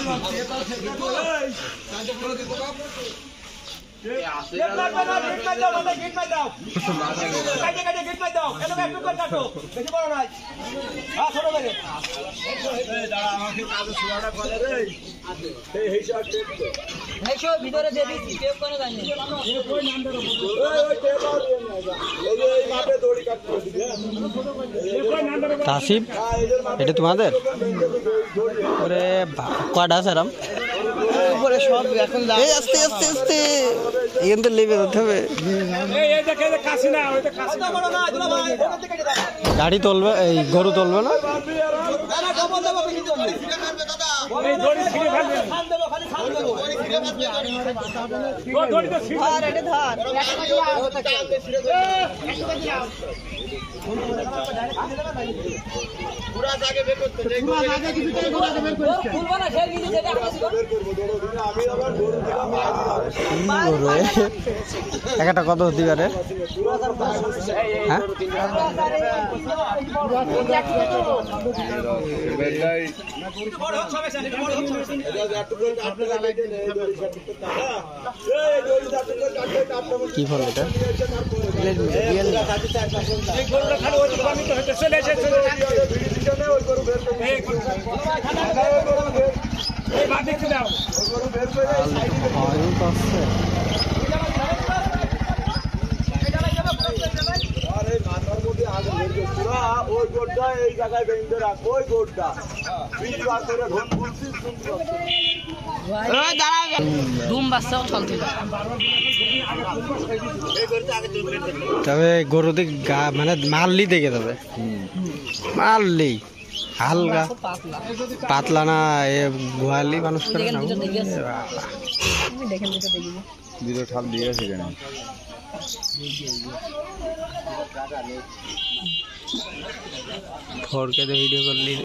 ভিতরে দিয়ে দিচ্ছি টেপ করে জানি তাসিব এটা তোমাদের ওরে কয়টা আছে রাম উপরে সব এখন এই আস্তে আস্তে আস্তে এখান থেকে লেবে যেতে হবে গাড়ি তুলবে এই গরু তুলবে না একটা কত হতে পারে হ্যাঁ কি ফল এটা তবে গরুতে গা মানে মারলি দেখে তবে মারলি হালকা পাতলা না এ গোয়ালি মানুষ করে না ঠাপ দিয়ে আছে কেন ফোরকে ভিডিও করলি